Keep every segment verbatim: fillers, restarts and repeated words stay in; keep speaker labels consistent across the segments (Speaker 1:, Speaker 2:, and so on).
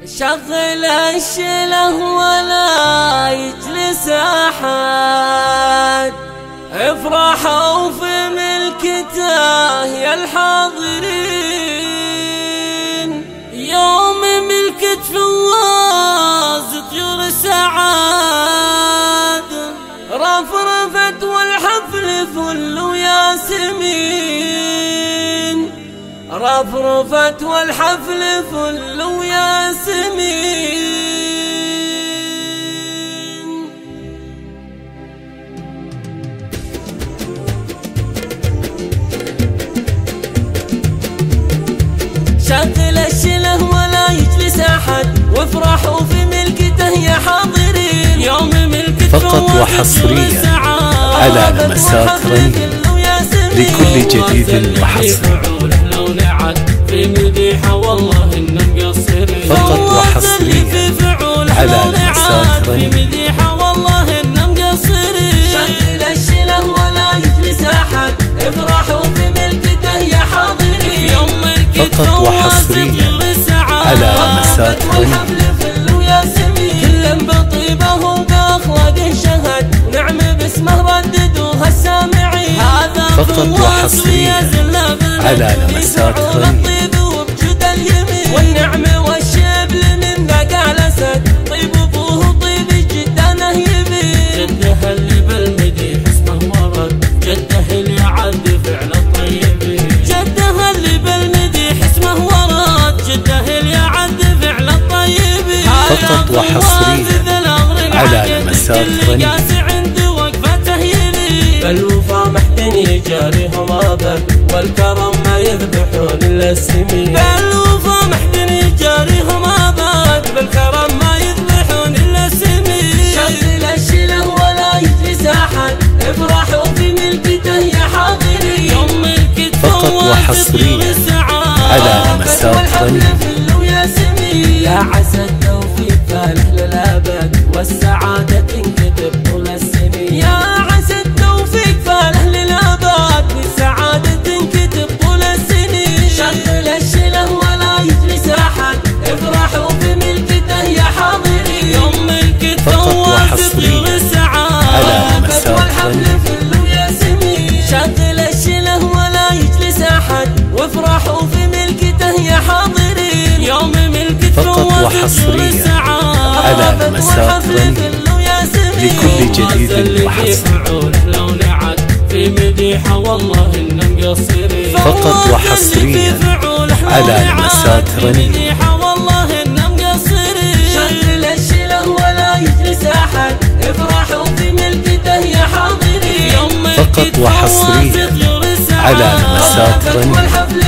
Speaker 1: شغل الشله ولا يجلس أحد، افرحوا في ملكته يا الحاضرين. يوم ملكة فواز طيور سعاد، رفرفت والحفل فل وياسمين، رفرفت والحفل فل وياسمين. شغل الشله ولا يجلس أحد، وافرحوا في ملكته يا حاضرين. يوم ملكة
Speaker 2: فقط وحصريا على لمسات رنين لكل جديد وحصري.
Speaker 1: في مديحة والله إن مقصرين،
Speaker 2: فقط وحصريا على لمسات رنين.
Speaker 1: في مديحة والله إن مقصرين. شغل الشله ولا يجلس أحد، افرحوا في ملكته يا حاضرين. يوم
Speaker 2: فقط وحصريا على لمسات رنين.
Speaker 1: كل بطيبه وبأخلاقه شهد، ونعم باسمه رددوها السامعين. هذا
Speaker 2: فقط وحصريا على لمسات رنين.
Speaker 1: والنعم والشبل من ذاك الأسد، طيب أبوه طيب جدانه يبي. جده اللي بالمديح اسمه ورد، جده اللي يعد فعل الطيبين. جده اللي بالمديح اسمه ورد، جده اللي يعد فعل الطيبين.
Speaker 2: فقط وحصريا على لمسات رنين.
Speaker 1: بالوفا محتن يجاريهم أبد، والكرم ما يذبحون إلا السمين. بالوفا محتن يجاريهم أبد، بالكرم ما يذبحون إلا السمين. شغل الشله ولا يجلس أحد، افرحوا في ملكته يا حاضرين. يوم ملكة
Speaker 2: فقط وحصريا على لمسات رنين.
Speaker 1: يا عسى التوفيق فاله للأبد، والسعادة تنكتب طول السنين. يا عسى التوفيق فاله للأبد، والسعادة تنكتب طول السنين. شغل الشله ولا يجلس أحد، افرحوا في ملكته يا حاضرين. يوم ملكة
Speaker 2: فقط وحصريا على لمسات رنين.
Speaker 1: شغل الشله ولا يجلس أحد، وافرحوا في ملكته يا حاضرين. يوم ملكة
Speaker 2: فقط وحصريا على لمسات رنين لكل جديد وحصري.
Speaker 1: في مديحة والله إن مقصرين.
Speaker 2: فقط وحصريا على لمسات رنين.
Speaker 1: شغل الشله ولا يجلس أحد، افرحوا في ملكته يا حاضرين.
Speaker 2: فقط وحصريا على لمسات رنين.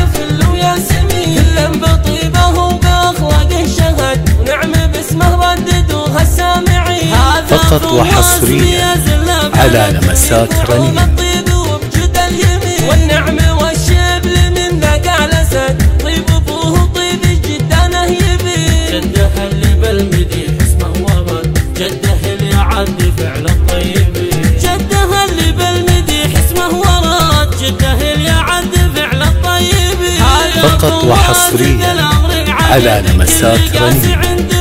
Speaker 1: كل بطيبه وبأخلاقه شهد، ونعم باسمه رددوها السامعين.
Speaker 2: فقط وحصريا على لمسات رنين.
Speaker 1: والنعم والشبل من ذاك الأسد، طيب أبوه طيب جدانه يبي. جده اللي بالمديح اسمه ورد، جده اللي يعد فعل الطيبين. جده اللي بالمديح اسمه ورد، جده اللي يعد فعل الطيبين.
Speaker 2: فقط وحصريا على لمسات رنين.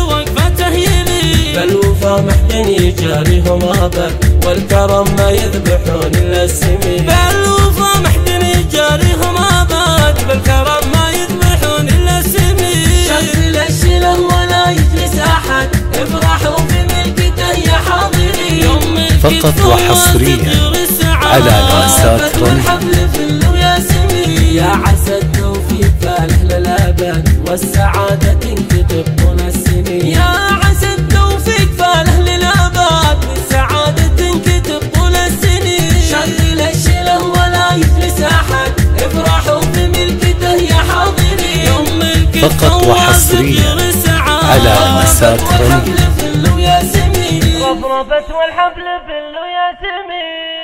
Speaker 1: بالوفا محتن يجاريهم أبد، والكرم ما يذبحون إلا السمين. بالوفا محتن يجاريهم أبد، بالكرم ما يذبحون إلا السمين. شغل الشله ولا يجلس أحد، افرحوا في ملكته يا حاضرين.
Speaker 2: فقط وحصريا على لمسات رنين.
Speaker 1: يا عسى التوفيق فاله للأبد، والسعادة تنكتب طول السنين. يا عسى التوفيق فاله للأبد، والسعادة تنكتب طول السنين. شغل الشله ولا يجلس أحد، افرحوا في ملكته يا حاضرين. يوم ملكة
Speaker 2: فقط وحصريا على لمسات رنين.
Speaker 1: رفرفت والحفل فل وياسمين.